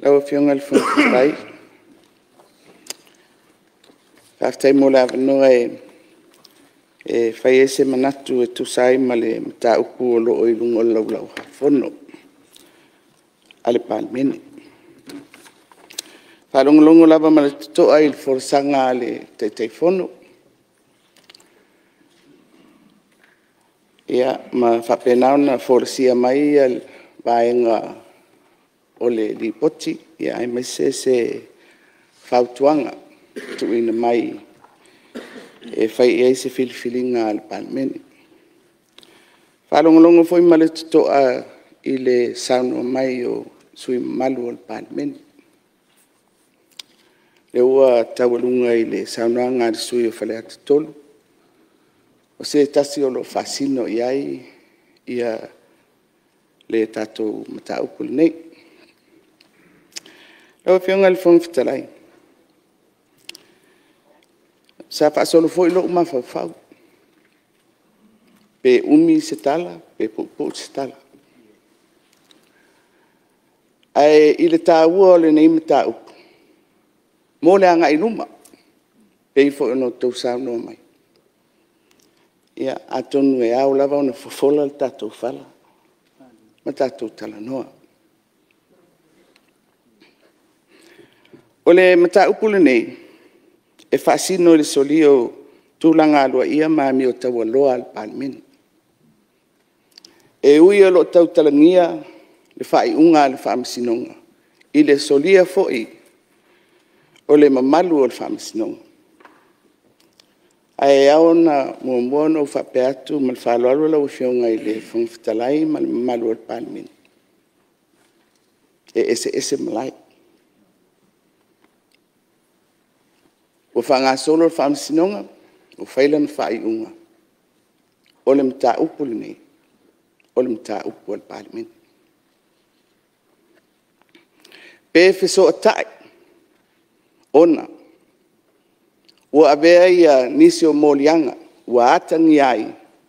Lau fionga le fun tai. After mo la no e fai ese manatu e tu sai male mta upu lo o ilungo lau fono. Ale Palemene. Whalongolongo lava male toa il forsanga le te fono. Ia ma whapenau na forsia mai al vaenga o le Lipoti. Ia ai mai se whautuanga tuina mai e whai ei se whiliwhilinga al Palemene. Whalongolongo foi male toa i le sauno mai o sui malu al Palemene. Le ua taualunga i le saunoanga le sui o whale atu tolu. O se tasi o lo fasino iai ia le tatou mataupule nei. Lau fionga le whangwhitalai. Sa whaasolo foi lo umawhawhau. Pe umi se tala, pe pupu se tala. Ai i le tāua o le nei mataupu. Mō le anga i luma. Pe i fo no tau sauno mai. Ia atonu e au lava ona fofola le tatou whala. Ma tatou talanoa. O le mataupule nei, e whaasino le solio tūlanga alua ia maami o Taualoa al Palemene. E ui o lo tau talangia le whai unga le whaamisinonga. I le solia foi o le mamalu o le whaamisinonga. Ai aona mua no whapeatu ma le whaloalo lau fionga i le whangwhitalai ma le mamalu o le Palemene. E ese malai. O whanga solo le whaamisinonga, o whailan whai unga. O le mta upu le nei. O le mta upu o le Palemene. Pe fiso atai. Ona. Ua avea ia nisi o molianga. Ua atangi ai.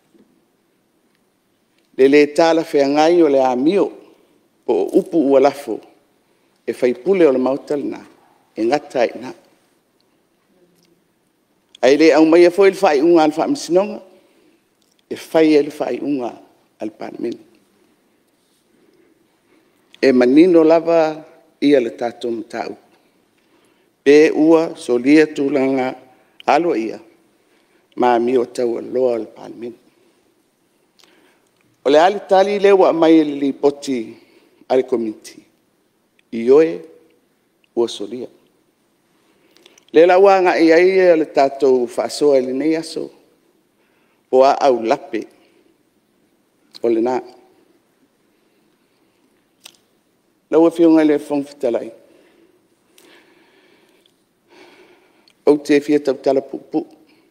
Le tala whengai o le amio. Po upu ua lafo. E Faipule o le mautalina. E ngatai na. Ai le au mai foi il fai unga al whaamisinonga. E fai el fai unga al Palemene. E manino lava ia le tatou matau. Pe ua solia tūlanga alo ia. Maami o Taualoa al Palemene. O le ali Tali le ua mai le Lipoti ale Komiti. Ioe ua solia. Le la wanga i ai le tatou whaasoa le nei aso. O a au lape. O le nā. Lau e whiunga le whangwhitalai. O te whia tau tala pupu.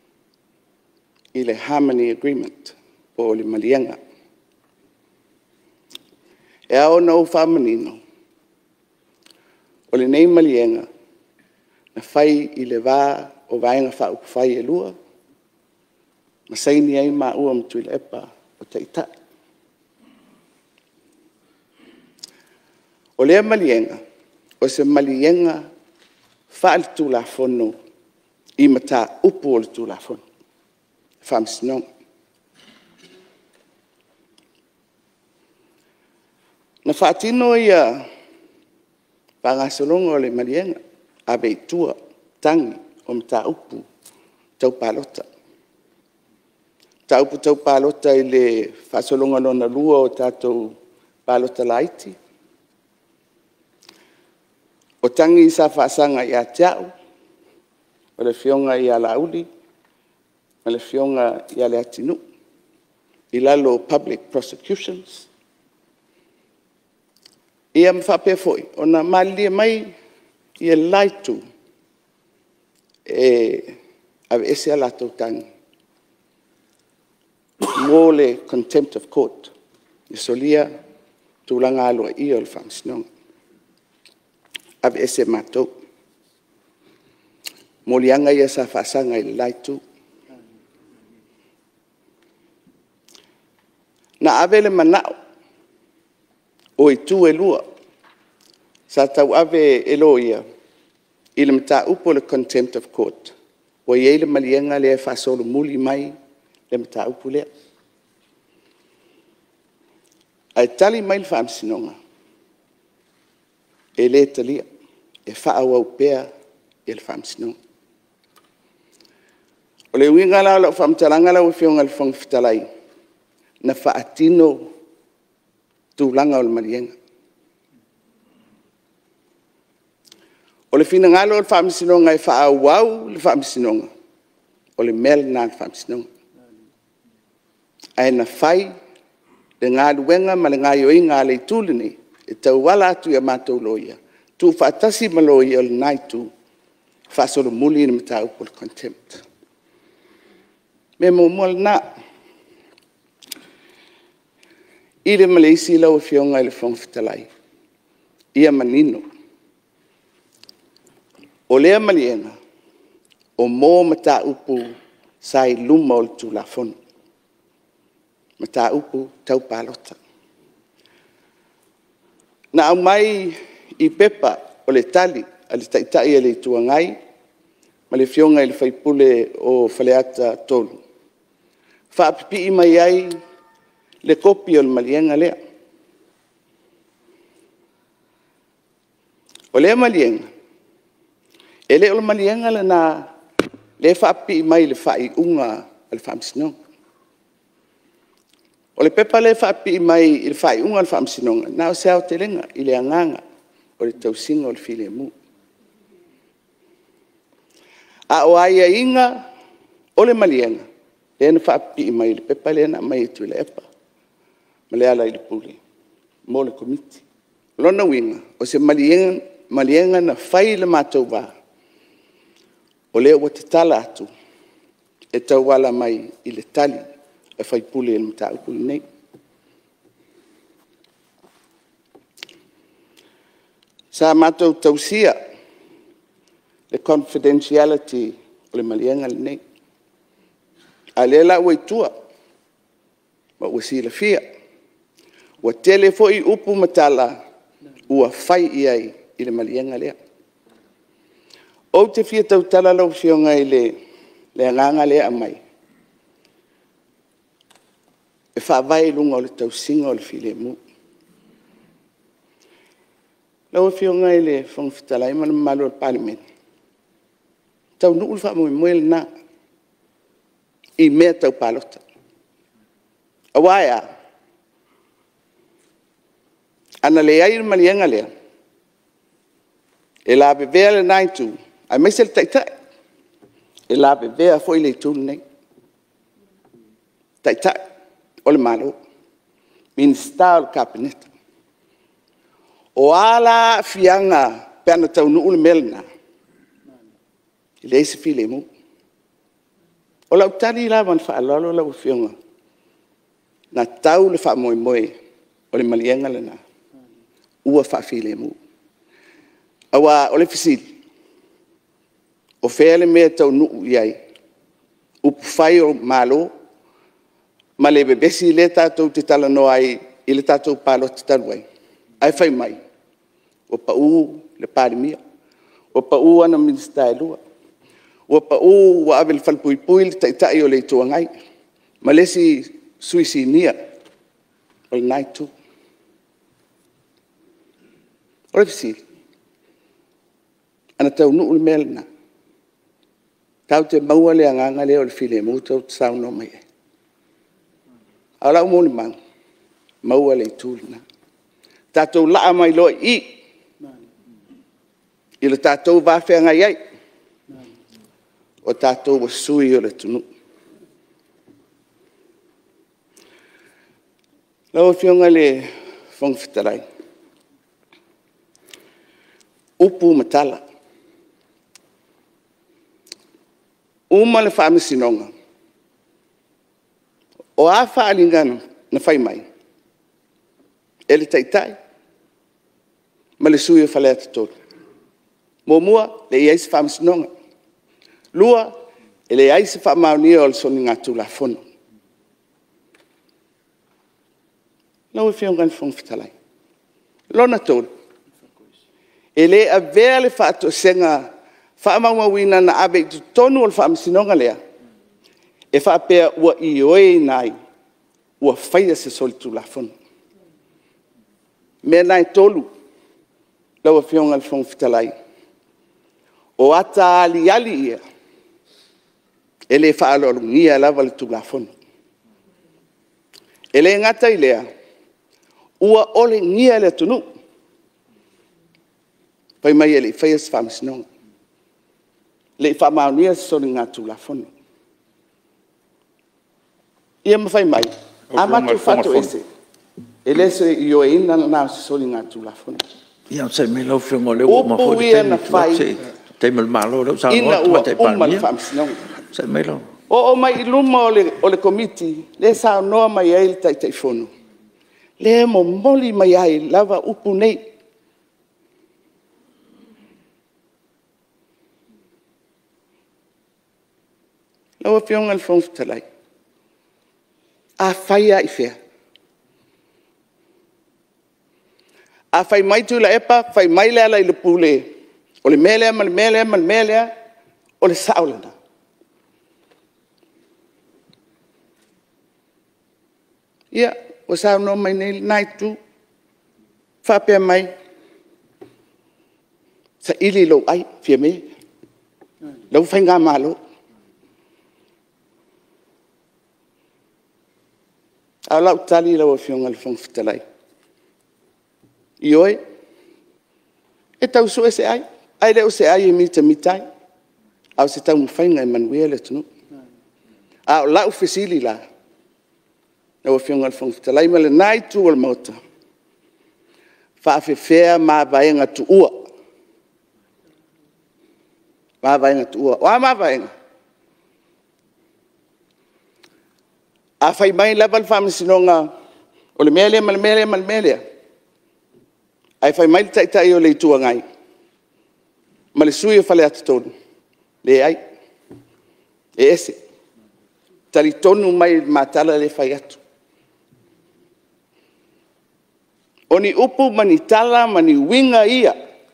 I le Harmony Agreement. Po le malianga. E ao na o whamanino. O le nei malianga. Na whai i le wā o vaenga wha whai e lua. Masaini ai maa ua ma Tuilaepa o taitai. O lea malienga, o se malienga wha le tūla whono i mata upu o le tūla whono. Whaamisinonga. Na whaatino ia whangasolonga o le malienga. Abe Tuua, tangi, o mta upu, tau palota. Tau palota i le whasolonga lona lua o tātou palota laiti. O tangi i sa whaasanga i a tiau, o le fionga i a lauli, o le fionga i a le atinu. I lalo public prosecutions. Ia mwhapea foi, o na malia mai ia laitu ave ese ala tau tangi. Mō le contempt of court. I solia tūlanga aloa i o le whaamisinonga. Ave ese mātou. Mō lianga ia sa whaasanga i laitu. Na ave le manao o i tū e lua. Sa tau ave eloia, i le mata upo le contempt of court. O iei le malienga le fasolo muli mai le mata upo lea. Ai tali mai le whaamsinonga. E le talia, e whaawa upea e le whaamsinonga. O le winga la o whaamtalanga la o whionga le whangfitalai. Na whaatino tūlanga o le malienga. O le Finagalo le whaamisinonga e whaawau le whaamisinonga. O le mel na le whaamisinonga. Ai na whai le ngā luenga ma le ngā ioi ngā le tūlini e tau wala atu ia mātou loia. Tu whaatasi maloia o le naitu whaasolo muli ni mata upo le contempt. Me mo mua na i le Malaysia lau e whionga i le whangfitalai. Ia manino. O lea malienga, o mō mata upu sai luma o le tūlafono. Mata upu tau palota. Na au mai i pepa o le tali, a le taitai e le tuangai, ma le whionga i le Faipule o Faleata tolu. Whaapipi i mai ai le kopi o le malienga lea. O lea malienga, e le o le malienga le na le whaapipi i mai le whai unga a le whaamsinonga. O le pepa le whaapipi i mai i le whai unga a le whaamsinonga, na o seao te lenga i le anganga o le tausinga o le file mu. A o aia inga o le malienga, le na whaapipi i mai le pepa le na mai e Tuilaepa. Ma Lealailepule, mo le Komiti. Lona winga, o se malienga na whai le mātou wā. O lea ua te tala atu, e tau wala mai i le tali, e Faipule e le mata upuli nei. Sa mātou tausia, le confidentiality o le malienga le nei. A lea la ua i tua, ma ua si la fia. Ua tele fo i upu matala, ua whai iai i le malienga lea. O te fia tau tala lau whionga i le anganga lea mai. E whaavai lunga o le tau singa o le file mu. Lau whionga i le whangfitalai ma le malu o le Palemene. Tau nuu le whaamoe moe na i mea tau palota. Awaia, ana le ai malienga lea. E la bevea le naitu, ai mai se le taitai. E la bevea fo i le tūnu nei. Taitai, o le malo. Minsta o le kabineta. O ala fianga pe ana tau nuu le melna. I le isi file mu. O lau tari la wan whaalolo lau fionga. Na tau le wha moe moe o le malienga le na. Ua wha file mu. Awa o le fisili. O whele mea tau nuu iai. Upu whai o malo. Ma le bebesi le tātou te tala no ai. I le tātou palo te talu ai. Ai whai mai. O pa u le Palemia. O pa u ana minista e lua. O pa u wa ave le falpuipui le taitai o le tuangai. Ma le si suisinia. O le naitu. O le fisili. Ana tau nuu le melna. Tau te maua le anganga le o le file mu tau te sau no mai. Ala umo le mang. Maua le tūlina. Tātou laa mai loa i. I le tātou wāwhea ngai ai. O tātou wa sui o le tunu. Lau whionga le whangwhitarai. Upu matala. Uma le whaamisinonga. O a whaalingana na whai mai. E le taitai. Ma le sui o whalea te tolu. Mōmua le iaisi whaamisinonga. Lua e le iaisi whaamaunia o le soni ngā tūlafono. Lau e whionga le whangwhitalai. Lona tolu. E le a vea le whaatosenga whaamauawina na abe tu tonu o le whaamsinonga lea. E whaapea ua I oe nai, ua whaia se soli tulafono. Mea nai tolu, laua whionga le whong fitalai. O ata ali ia, e le whaalolungia lava le tulafono. E le ngata I lea, ua ole ngia le tunu. Pai mai ele whaia se whaamsinonga. Le whaamaunia se soli ngā tulafono. Ia mawhai mai, amatu whatu ese. E leso I o ina na se soli ngā tulafono. Ia se me lau whiongo leo o mawhoi ia na whai. Te mal malo leo sa ina ua umal whaamsinonga. Se me lau. O mai I luma o le komiti, le sa noa mai ai le tai whono. Le mo moli mai ai lava upu nei. Laua whionga le whong fitalai. A whaia I whea. A whai mai Tuilaepa, whai mai Lealailepule. O le melea, ma le melea, ma le melea, o le saolana. Ia, o sao no mai nei nai tu. Whapea mai. Sa ili lo ai, Fiame. Lau whai ngā malo. A lau Tali lau a whionga le whong fitalai. I oe, e tau su e se ai. Ai leo se ai e mita mitai. Au se tau mwhainga e manuia le tunu. A o lau fesili la. Lau a whionga le whong fitalai ma le nai tu o le mauta. Whaafewhea Mavaega Tuua. Mavaega Tuua. Wa Mavaega. A whai mai lava le whaamisinonga o le melea, ma le melea, ma le melea. Ai whai mai le taitai o le itua ngai. Ma le sui o whale atu tonu. Le ai. E ese. Tali tonu mai matala le whai atu. O ni upu mani tala mani winga ia.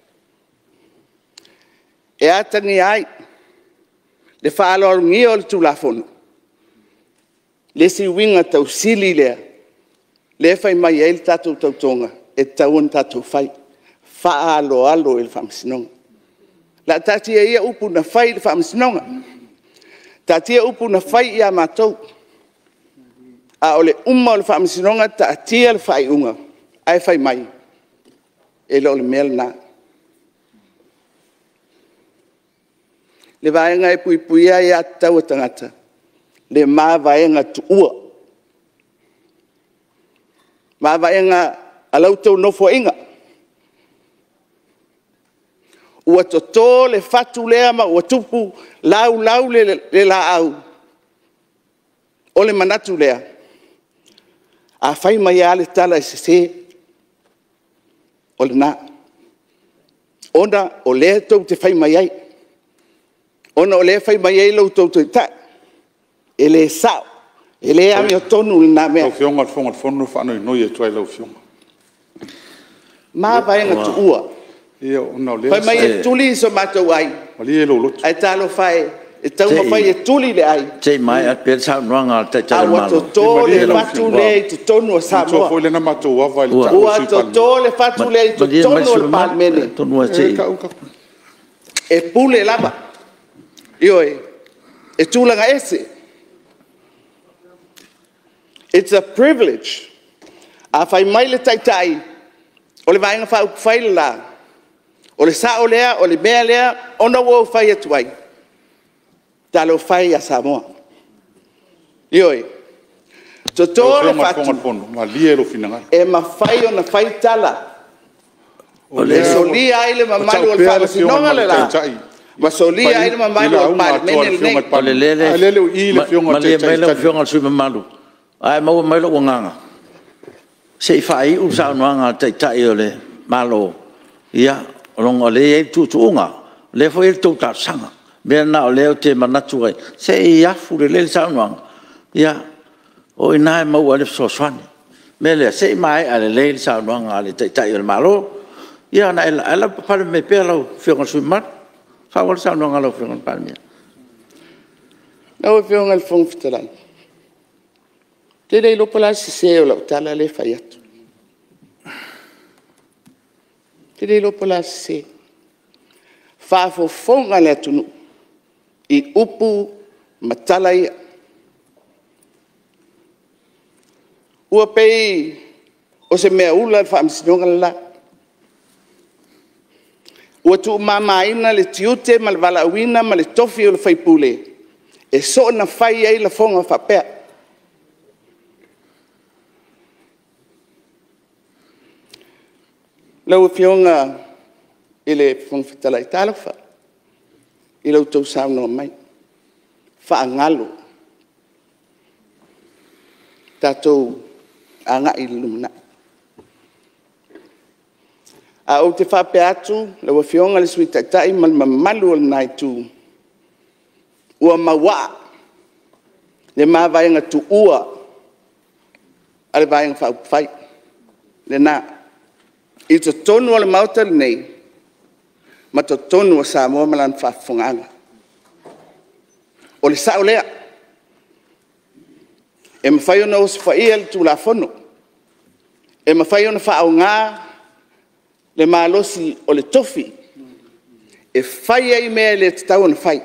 E atani ai. Le whaalorungia o le tulafono. Le si winga tau sili lea. Le whai mai e le tatou tautonga. E tauan tatou whai. Whaalo alo e le whamsinonga. La tatia ia upu na whai le whamsinonga. Tatia upu na whai ia mātou. A ole umma o le whamsinonga tatia le whai unga. Ai whai mai. E lo le mel na. Le vaenga e pui puia ia tau tangata. Le Mavaega Tuua. Mavaega alau tau nofo inga. Ua toto le fatu lea ma ua tupu lau le la au. O le manatu lea. A whai mai ale tala e se. O le na. Ona o lea tau te whai mai ai. Ona o lea whai mai ai lau tau te ta. Ele sao. Ele ami o tonu le na mea. Lau whionga al whonga al whono whanau noi e tuai lau whionga. Mavaega Tuua. Ia o nao lea. Whai mai e tuli so mātou ai. Mali e lau lotu. Ai talo whai. E tau ma whai e tuli le ai. Te mai at pēr sao nuanga al te tau malo. Awa to tō le fatu le i tu tonu o Samoa. Tō fōi lena mātou wawa i le tāu Ua to tō le fatu le i tu tonu o Palemene. Tonu a te. E pule lava. Ioi. E tūlanga ese. It's a privilege. A whai mai le taitai. O le vaenga whau whai le la. O le sao lea, o le mea lea, ona wau whai atu ai. Talo whai a Samoa. Ioi. So tō le fatu. E ma whai o na whai tala. E soli ai le mamalu o le whai sinonga le la. Ma soli ai le mamalu o le Palemene le nei. O le lele. Ma le mai lau whionga al sui mamalu. Ai mau mai lo nganga. Se fai u sa nganga tai o le malo. Ia, longa le e tu nga. Le foi tu ta sanga. Me na le te manatu ai. Se ia fu le sa nganga. Ia, o ina mau ale so swani. Me le se mai ale le sa nganga le tai o le malo. Ia na ela Palemene pe lau fionga suimat. Whawal sa nonga lau fionga Palemia. Nau fionga le fong fitalai. Te rei lopo la se o lau tala le fai atu. Te rei lopo la se. Whafo fonga le atunu. I upu matala ia. Ua pei o se mea ula le whaamisinonga la. Ua tu mamaina le tiute ma le walauina ma le tofi o le Faipule. E so na whai ai la fonga whapea. Lau fionga i le fonga whetala i tālafa. I lau tau saunoa mai. Whaangalo. Tātou anga i lumna. A o te whape atu, lau fionga le sui taitai mal mamalu al nai tu. Ua mawa. Le Mavaega Tuua. A le vaenga whaupai. Le nā. I to tonu o le mauta le nei. Ma to tonu o Samoa malan whafunganga. O le sao lea. E mawhai ona o se whaia le tūla whono. E mawhai ona whaau ngā le malosi o le tofi. E whai ai mea le tatau ona whai.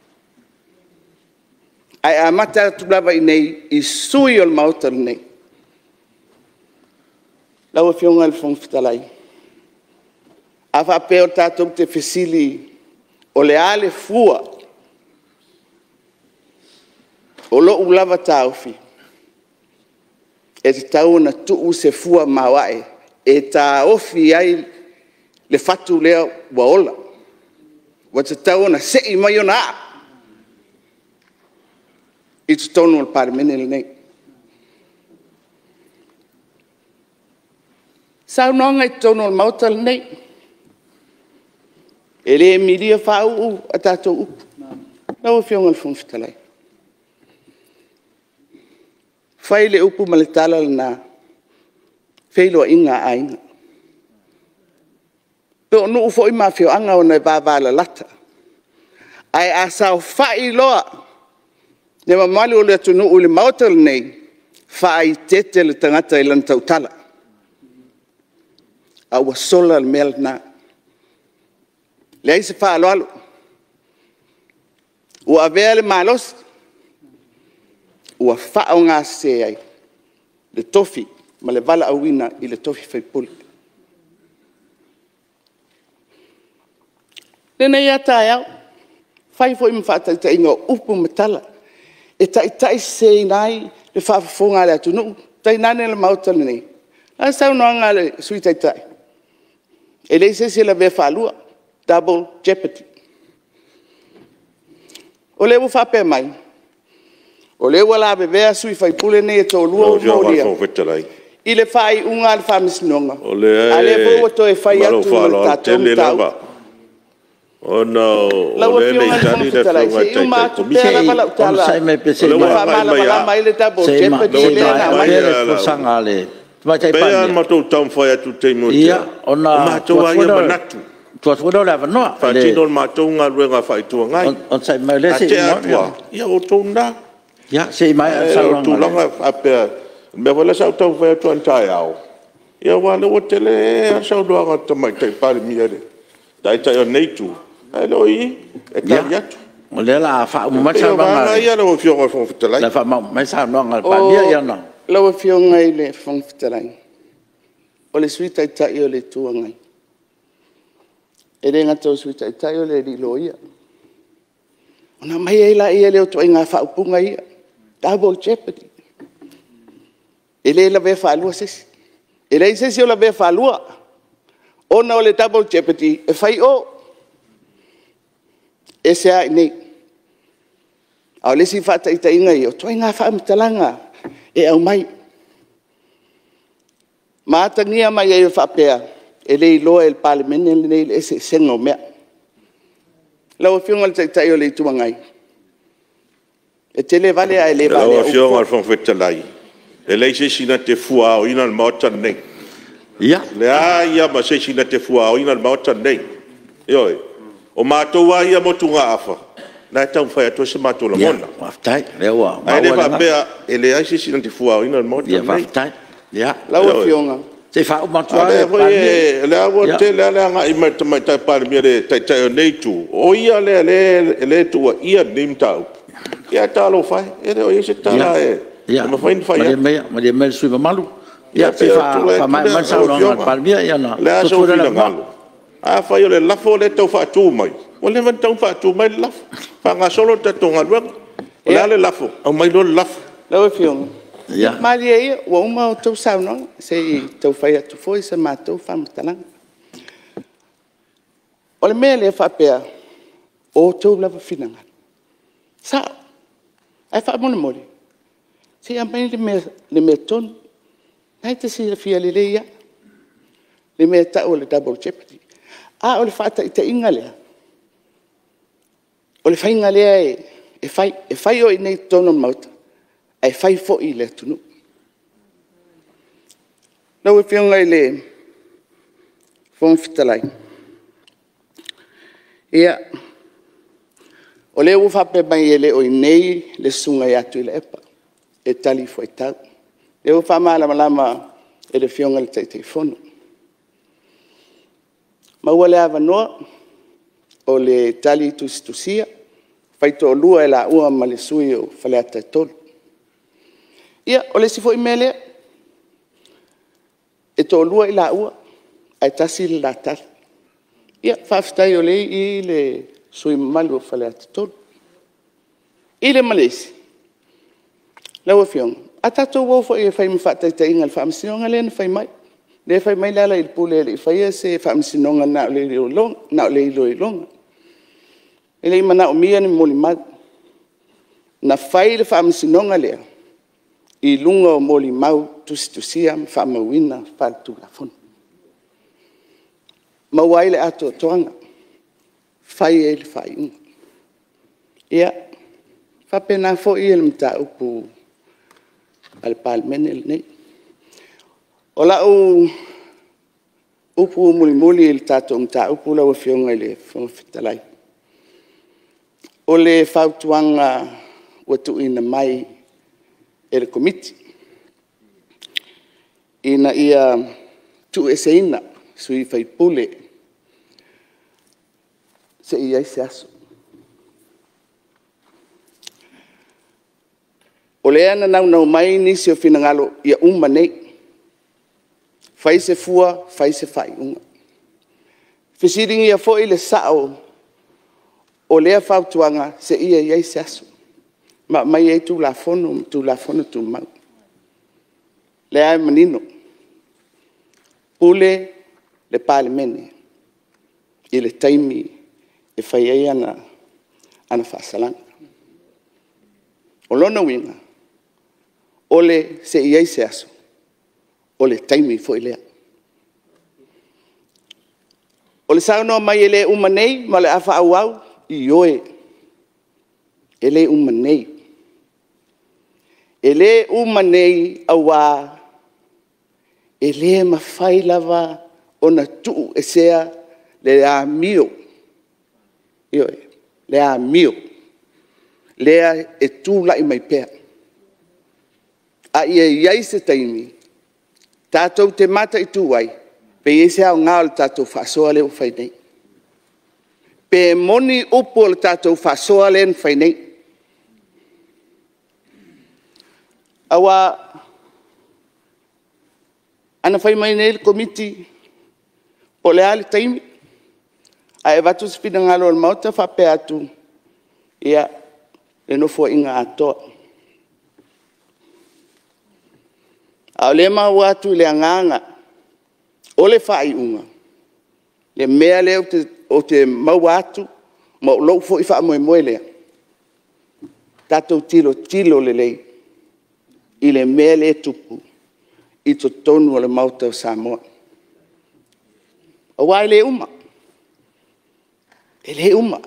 Ai a mata tulawa i nei i sui o le mauta le nei. Lau e fionga le fong fitalai. A whapea o tātou te fesili o le ale fua. O lo ulawa tāufi. E te tau na tuu se fua mawae. E tā ofi ai le fatu lea waola. Wa te tau na sei mai o na a. I te tonu o le Palemene le nei. Sao nonga i tonu o le mauta le nei. E le miria whau a tātou upu. Lau e fionga le fong fitalai. Whai le upu ma le tala le nā. Whailoa inga a inga. Pe o nuu fo i ma fio anga o nei vāvala lata. Ai a sao whai loa. Ne mamali o le atunu o le mauta le nei. Whai tete le tangata i lana tautala. A ua sola le mea le nā. Le aise wha alo alo. Ua avea le malos. Ua wha o ngā se ai. Le tofi. Ma le vala awina i le tofi Faipule. Nena ia tae au. Whai fo i mwhataita inga upu matala. E tai se nai le whaafonga le atu. No, tai nane le mauta le nei. A sau noanga le sui tai. E le se la vea whalua. Double jeopardy. O le whape mai. O le wala bevea sui Faipule nei e tō lua o moria. I le whai unga le whamisnonga. A le vua to e whai atu le tātou tau. Oh no, o le le tani le whunga te komiti. O sai me pese le whamala mai le double jeopardy le na mai. Le sanga le. Pea matou tau whai atu te mutia. Ia, ona. Matou ai a manatu. Tua tua le vanoa. Fatino matou ngā ruenga whai tua ngai. On sai mai le se. Ate atua. Ia o tō nā. Ia, se mai a sa longa. Tulaga apea. Me wala sa tau whai atu antai au. Ia wale o tele a sa udoanga tamai tai Palemia le. Tai tai o neitu. Hello, e tai atu. O le la wha umama sa wanga. Ia le o fionga fong fitalai. La wha mai sa longa Palemia ia na. Lau e fionga i le fong fitalai. O le sui tai tai o le tuangai. E re ngata o sui tai tai o le rilo ia. Ona mai e la ia leo toi ngā whaupunga ia. Double jeopardy. E le la vea whalua sesi. E le sesi o la vea whalua. Ona o le double jeopardy. E whai o. E se ai nei. Au le si whata i ta inga i o toi ngā whaamitalanga. E au mai. Mātangia mai e whapea. E le iloa e Palemene le nei le se sengo mea. Lau fionga le tai o le tuangai. E te le vale a e le vale. Lau fionga le fong fitalai. E le se sina te fua o ina le mauta nei. Ia. Lea ia ma se sina te fua o ina maota nei. Ioi. O mātua ia mo tunga afa. Nai tau whai atua se mātua la mona. Ia, waftai. Lea ua. Ai le wapea, e le ai se sina te fua o ina maota nei. Ia, waftai. Ia. Laua fionga. Te wha o matua. Le awa te le anga i mai tai Palemia le tai o nei tu. O ia le tua ia nim tau. Ia talo whai. E le o ia se tala e. Ia. Ma whain whai. Ma le mele sui malu. Ia, te wha mai sao no Palemia ia na. Le aso Finagalo. A whai o le lafo le tau wha atu mai. O le man tau wha atu mai le lafo. Wha ngā solo te tonga luang. O le lafo. Au mai lo le lafo. Laua fionga. Ia. Mali e ua uma o tau sao no. Se I tau whai atu foi sa mātou whamutalanga. O le mea le whapea o tau lava Finagalo. Sao. Ai wha mone mori. Se a mai le mea tonu. Nai te si fia le leia. Le mea tau o le double jeopardy. A o le whata I te inga lea. O le whainga lea e whai o I nei tono mauta. Ai whai fo I le tunu. Nau e whionga I le whongwhitalai. Ia, o le uwhape mai e le o I nei le sunga I Tuilaepa. E Tali foi tau. Le uwhama lama e le whionga le teitei whono. Maua le awa noa o le Tali tusia. Whaito o lua e la ua ma le sui o whaleata e tolu. Ia, o le sifo I mele, e tō lua I la ua, ai tasi le la tari. Ia, whawhitai o le I le sui malu o whaleata tolu. I le malesi. Laua whionga. A tatou wau fo I e whai mwhataita inga le whaamisinonga le na whai mai. Le whai mai Lealailepule le I whai se whaamisinonga na o le ilo I longa. E le ima Naomi ni moli mau. Na whai le whaamisinonga lea. I lunga o moli mau tusia whaamawina whātu la whonu. Mawai le ato toanga. Whai e le whai unga. Ia, whapena fo I le mta upu al Palemene le nei. O lau upu muli le tato mta upu lau whionga le whongwhitalai. O le whautuanga watu ina mai e le komiti. Ina ia tu e se ina sui Faipule se ia I se aso. O le ana nau mai nisi o Finagalo ia uma nei. Fai se fua, fai se fai unga. Fisiringi ia fo I le sao o lea whautuanga se ia se aso. Ma mai e tu la fono tu mau. Le ai manino. Pule le Palemene. I le taimi e whai ei ana whaasalanga. O lona winga. Ole se ia se aso. Ole taimi fo I lea. Ole sao no mai ele umanei ma le afa au I oe. Ele umanei. Ele umanei awa. Ele mawhai lava ona tuu e sea le a mio. Ioe. Le a mio. Lea e tū lai mai pēr. A ia iai se taimi. Tātou te mata I tūwai. Pe ese au ngā o le tātou whaasoa leo whai nei. Pe moni upo le tātou whaasoa leo whai nei. Awa, ana whai mai nei le komiti o le ale taimi. A e watu se Finagalo le mauta whape atu. Ia, le nofo inga atoa. A le mau atu le anganga. O le whai unga. Le mea leo o te mau atu. Ma o lou fo I wha moe lea. Tatou tilo le lei. I le mea le tupu. I to tonu o le mauta o Samoa. A wai le uma. E le uma.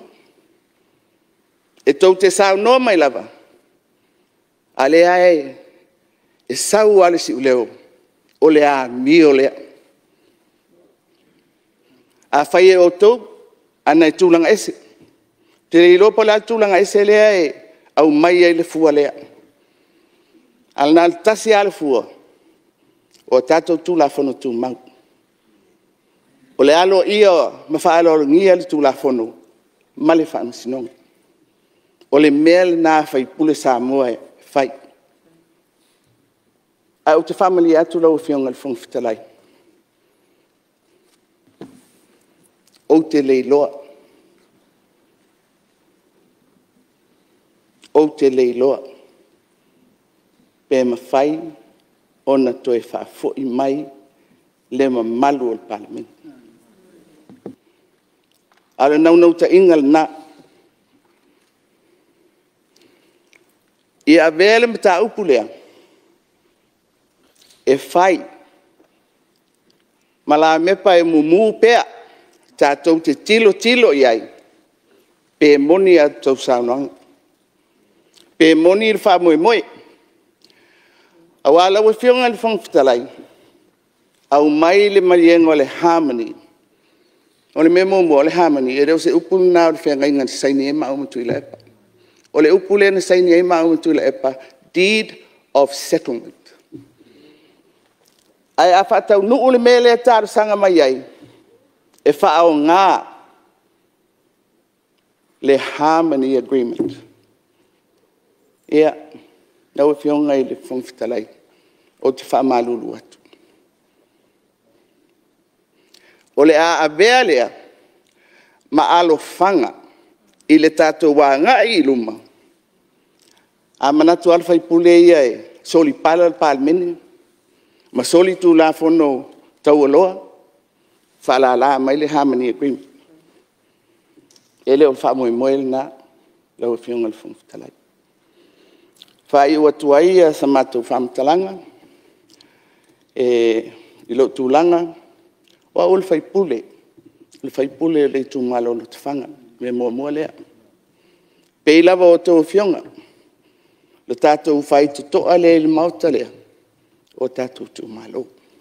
E tau te sao noa mai lava. A le ae. E sau ale si uleo. O le a mi o lea. A whai e o tau, ana e tūlanga ese. Te rei lopa la tūlanga ese lea e au mai e le fua lea. Alna al tasi ale fua, o tātou tūla whono tū mau. O le alo ia ma whaalo ngia le tūla whono, ma le whaamasinonga. O le mea le nā Faipule sa moa e whai. A o te whamali atu lau whionga le whongwhitalai. O te leiloa. O te leiloa. Pe ma whai, ona toe whafo i mai, le ma malu o le Palemene. Ala nau ta ingal na. Ia vele mta upulea. E whai. Mala mepa e mumu pea. Tātou te tilo iai. Pe moni a tau saunoanga. Pe moni il wha moe. Awala wa whionga le whangwhitalai. Au mai le marienga le harmony. O le memo mo le harmony. E reo se upulu nao le whianga inga saini e mao ma Tuilaepa. O le upule na saini e mao ma Tuilaepa. Deed of settlement. Ai a whatau nuu le mele e tāru sanga mai ai. E whaao ngā le harmony agreement. Ia, nau e whionga i le whangwhitalai. O te whaamalulu atu. O le a avea lea, ma alo whanga i le tātou wā ngā i luma. A manatu alfa i pule ia e soli pala le Palemene, ma soli tu la whono Taualoa, whalala mai le harmony agreement. E leo wha moe na, lau e whionga le whangwhitalai. Whai ua tuaia sa mātou whamtalanga, i lo tūlanga, wa o le Faipule. Le Faipule le tūmalo no te whanga, me mua lea. Pei lava o tō whionga, le tātou whai tutoa le mauta lea, o tātou tūmalo.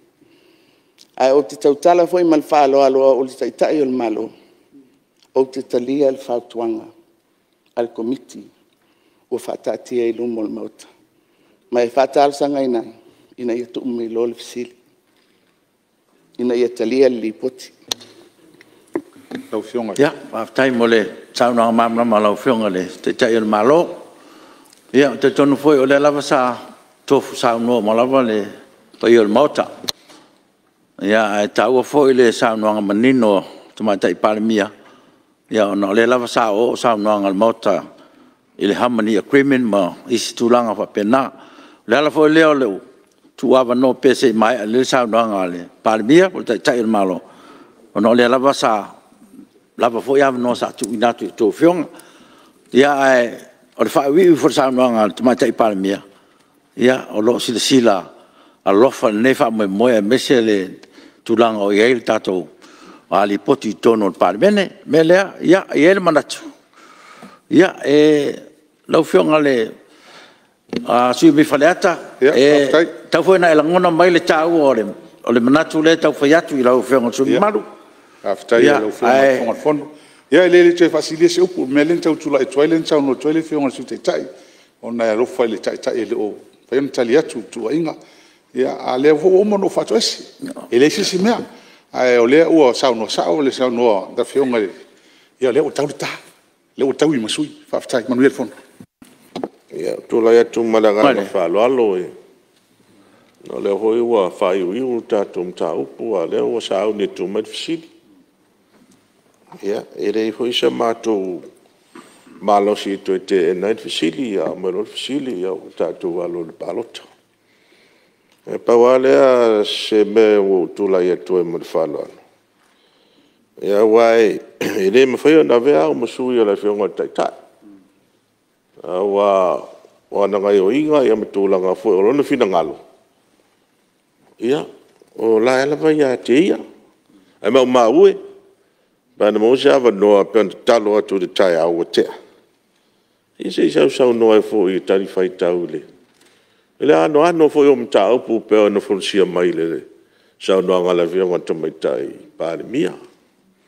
Ai o te tautala foi mal whaalo aloa o le taitai o le malo, o te talia le whautuanga, al Komiti, o whatatia i lumo le mauta. Mai whatalsanga inai, ina ia tuume i lo le fisili. Ina ia talia le Lipoti. Lau whionga. Ia, whaftai mo le taunanga mamrama lau whionga le te tai o le malo. Ia, te tonu foi o le lava sa tofu saunoa mo lava le pai o le mauta. Ia, e taua foi le saunoanga manino tumatai Palemia. Ia, ona le lava sa o saunoanga le mauta i le harmony agreement ma isi tūlanga whapena. Le ala foi leo leo. Tuua no pese mai le saunoanga le Palemia o le tai o le malo. Ona le lava sa lava foi ava no sa tu inatu to whionga. Ia, o le whaawi u for saunoanga tumatai Palemia. Ia, o lo sila a lofa ne wha moe mese le tūlanga o iei le tātou a Lipoti tono le Palemene. Me lea, ia, iei le manatu. Ia, lau whionga le sui mi whaleata. Tau foi na elangona mai le tāu o le manatu le tau whaiatu i lau whionga sui maru. Aftai lau whionga whono. Ia, le te whasilia se upu, me len tau tula e tuailen tau no tuailen whionga sui te tai. O na e rofa le tai tai le o. Whaiona tali atu tua inga. Ia, a lea vo omo no whatu esi. E le sisi mea. O lea ua sauno sao, le sauno da whionga le. Ia, lea o tau le ta. Lea o tau i masui. Whaftai, manuel whono. Ia, tūlai atu malagana whaaloalo e. No leo hoi ua whai uiu tātou mta upu, a leo ua sao ne tū mai fisili. Ia, e rei hoi sa mātou malosi to te enai fisili, a mero fisili, a tātou alo le palota. E pawalea se me o tūlai atu e mo le whaaloalo. Ia, wai, e rei mawhai o na vea o masui o la whionga taitai. Wa ngai o inga ia matulanga foi o lona Finagalo. Ia, o la ela vai a te ia. Ai mau maue. Bana mo se ava noa pen talo atu de tai au te. I se sau noa foi tani fai taule. Ele ano foi o mta upu pe no fonsia mai le. Sau noa ngala via ngata mai tai Palemia.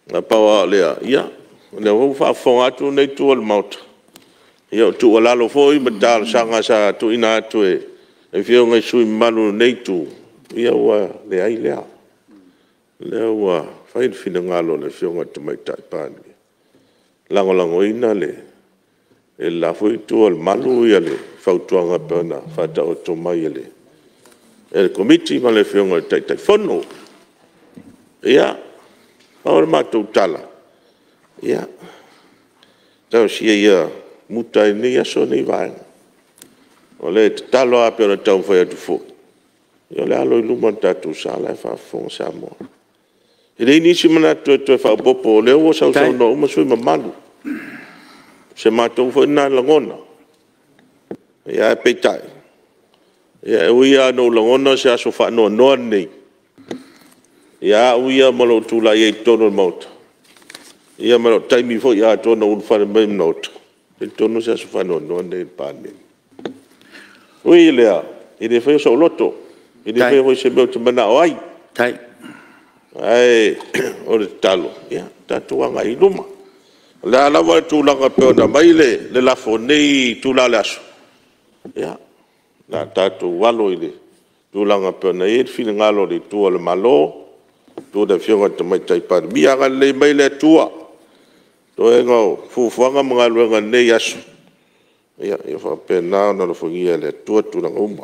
na pawa lea ia le ho fa fo atu nei tu al maut ia tu ala lo foi metal sanga sa tu ina tu e fio ngai sui malu nei tu ia wa le ai lea le wa fai Finagalo le fio ngai mai tai pan lango ina le e la foi tu al malu ia le fautuanga pena fata o to mai le e komiti ma le fio ngai tai fono ia ora matou tala ia tau sia ia mutai ni aso ni vai o le talo a pera tau foi atu fo ia le alo luma tatu sala fa fon sa mo ele ni si mana to fa popo le o sa no ma sui mamalu se matou foi na langona ia petai ia uia no langona se aso fa no nei ia uia malo tula ia tono mot ia malo taimi fo ia tono un fa me not il tono se fa no nei pane ui lea ile fe so loto ile fe vo se be mana ai tai ai o talo ia tatu anga i luma la va tulaga pe na baile le la fonei tulala ia na tatu walo ile tulaga pe na e Finagalo le tua le malo tu da fionga te mai tai par mia ga le mai le tua to e ngo fu fuanga mga luenga ne yasu ia e fa pena na lo fugia le tua tu na uma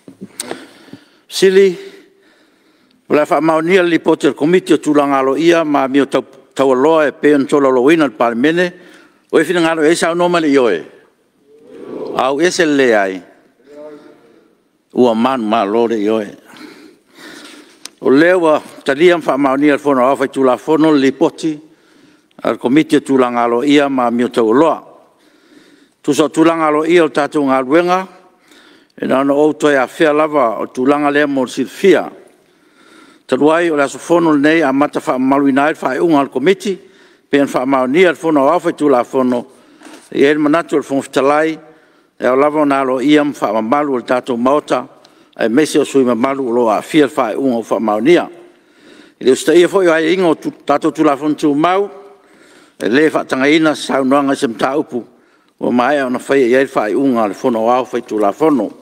sili la fa maunia Lipoti komiti Tulaga ia ma mi Taualoa e pe on tolo loina Palemene o e Finagalo e sa no mali yoe au ese le ai ua man ma lore yoe o lewa talia fa maunia fono afa tula fono Lipoti al komiti Tulaga ia ma mi Taualoa tu so Tulaga ia o tatu ngaluenga e na no o to ya fia lava o Tulaga le mo silfia taluai o la fono nei a Mataafa maluina fa unga al komiti pe fa maunia fono afa tula fono e el manatu el fono talai e o lava na lo ia fa malu o tatu mauta ai mesi o sui malu lo a fia fa unga fa maunia ile stai foi ai ingo tatu tula fono tu mau e le fa tangaina sa noanga sem taupu o mai ona fai ia fa unga al fono afa tula fono